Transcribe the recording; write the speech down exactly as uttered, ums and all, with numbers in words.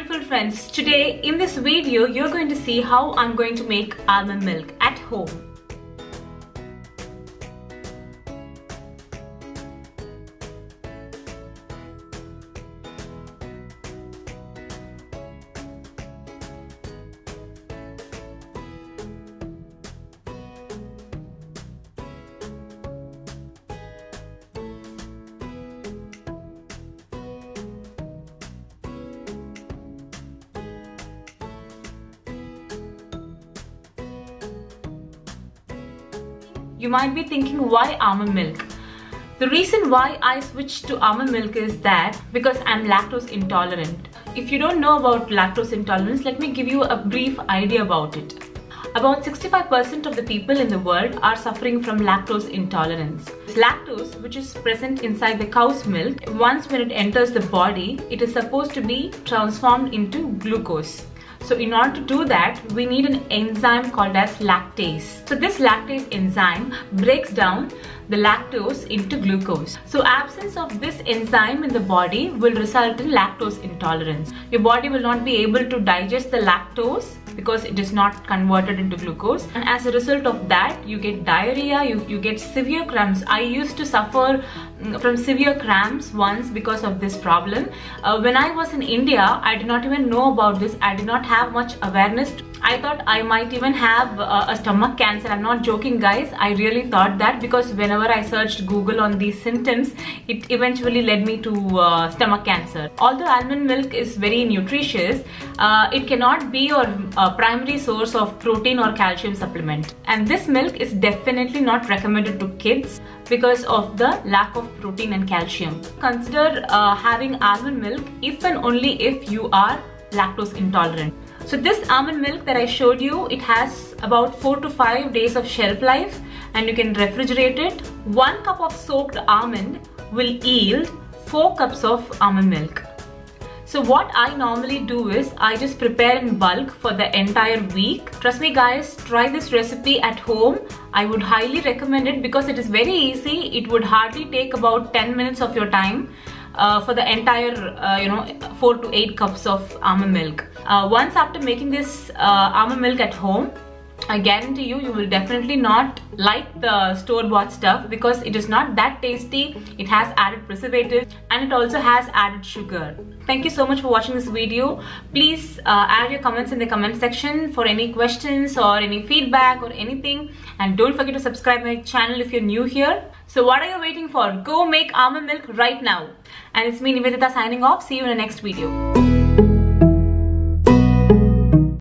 beautiful friends, today in this video you're going to see how I'm going to make almond milk at home. You might be thinking, why almond milk? The reason why I switched to almond milk is that because I'm lactose intolerant. If you don't know about lactose intolerance, let me give you a brief idea about it. About sixty-five percent of the people in the world are suffering from lactose intolerance. Lactose, which is present inside the cow's milk, once when it enters the body, it is supposed to be transformed into glucose. So in order to do that, we need an enzyme called as lactase. So this lactase enzyme breaks down the lactose into glucose. So absence of this enzyme in the body will result in lactose intolerance. Your body will not be able to digest the lactose because it is not converted into glucose, and as a result of that you get diarrhea, you, you get severe cramps. I used to suffer from severe cramps once because of this problem. Uh, when I was in India, I did not even know about this. I did not have much awareness. I thought I might even have uh, a stomach cancer. I'm not joking, guys. I really thought that because whenever I searched Google on these symptoms, it eventually led me to uh, stomach cancer. Although almond milk is very nutritious, uh, it cannot be your uh, primary source of protein or calcium supplement. And this milk is definitely not recommended to kids because of the lack of protein and calcium. Consider uh, having almond milk if and only if you are lactose intolerant. So this almond milk that I showed you, it has about four to five days of shelf life and you can refrigerate it. One cup of soaked almond will yield four cups of almond milk. So what I normally do is I just prepare in bulk for the entire week. Trust me guys, try this recipe at home. I would highly recommend it because it is very easy. It would hardly take about ten minutes of your time. Uh, for the entire, uh, you know, four to eight cups of almond milk. Uh, once after making this uh, almond milk at home, I guarantee you, you will definitely not like the store-bought stuff because it is not that tasty. It has added preservatives and it also has added sugar. Thank you so much for watching this video. Please uh, add your comments in the comment section for any questions or any feedback or anything. And don't forget to subscribe my channel if you're new here. So what are you waiting for? Go make almond milk right now. And it's me, Nivedita, signing off. See you in the next video.